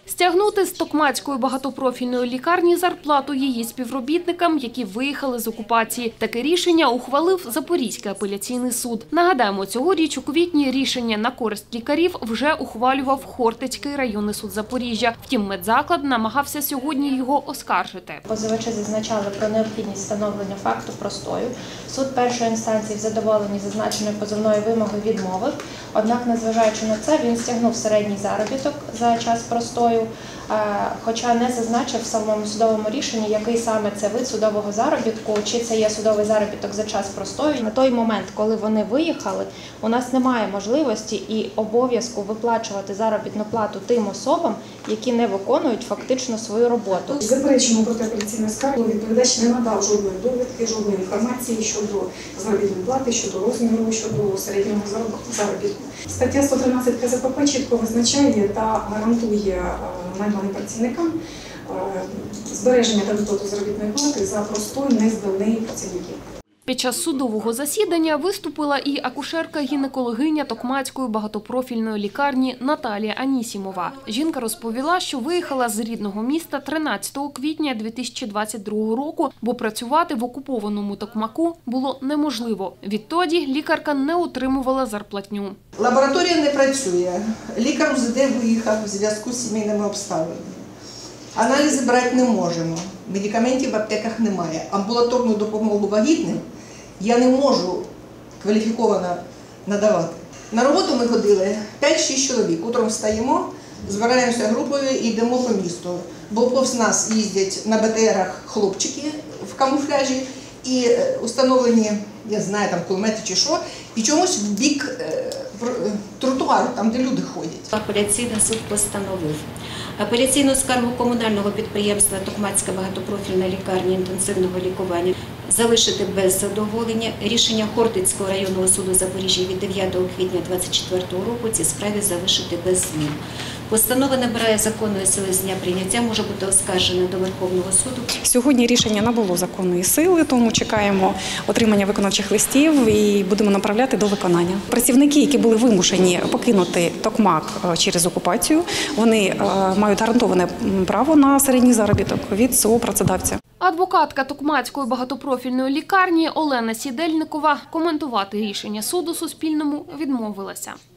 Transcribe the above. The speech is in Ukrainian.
Стягнути з Токмацької багатопрофільної лікарні зарплату її співробітникам, які виїхали з окупації. Таке рішення ухвалив Запорізький апеляційний суд. Нагадаємо, цьогоріч у квітні рішення на користь лікарів вже ухвалював Хортицький районний суд Запоріжжя. Втім, медзаклад намагався сьогодні його оскаржити. Позивачі зазначали про необхідність встановлення факту простою. Суд першої інстанції в задоволенні зазначеної позовної вимоги відмовив. Однак, незважаючи на це, він стягнув середній заробіток за час простою, хоча не зазначив в самому судовому рішенні, який саме це вид судового заробітку, чи це є судовий заробіток за час простою. На той момент, коли вони виїхали, у нас немає можливості і обов'язку виплачувати заробітну плату тим особам, які не виконують фактично свою роботу. Заперечуємо проти апеляційної скарги. Відповідач не надав жодної довідки, жодної інформації щодо заробітної плати, щодо розміру, щодо середнього заробітку. Стаття 113 КЗПП чітко визначає та гарантує найманим працівникам збереження та виплату заробітної плати за простою нездалий працівників. Під час судового засідання виступила і акушерка-гінекологиня Токмацької багатопрофільної лікарні Наталія Анісімова. Жінка розповіла, що виїхала з рідного міста 13 квітня 2022 року, бо працювати в окупованому Токмаку було неможливо. Відтоді лікарка не отримувала зарплатню. Лабораторія не працює, лікар УЗД виїхав у зв'язку з сімейними обставинами. Аналізи брати не можемо, медикаментів в аптеках немає. Амбулаторну допомогу вагітним я не можу кваліфіковано надавати. На роботу ми ходили 5-6 чоловік. Утром встаємо, збираємося групою і йдемо по місту. Бо повз нас їздять на БТРах хлопчики в камуфляжі і установлені, я знаю, там кулемети чи що, і чомусь в бік тротуару, там де люди ходять. Апеляційний суд постановив апеляційну скаргу комунального підприємства Токмацька багатопрофільна лікарня інтенсивного лікування залишити без задоволення. Рішення Хортицького районного суду Запоріжжя від 9 квітня 2024 року ці справи залишити без змін. Постанова набирає законної сили з дня прийняття, може бути оскаржена до Верховного суду. Сьогодні рішення набуло законної сили, тому чекаємо отримання виконавчих листів і будемо направляти до виконання. Працівники, які були вимушені покинути Токмак через окупацію, вони мають гарантоване право на середній заробіток від свого працедавця. Адвокатка Токмацької багатопрофільної лікарні Олена Сідельникова коментувати рішення суду Суспільному відмовилася.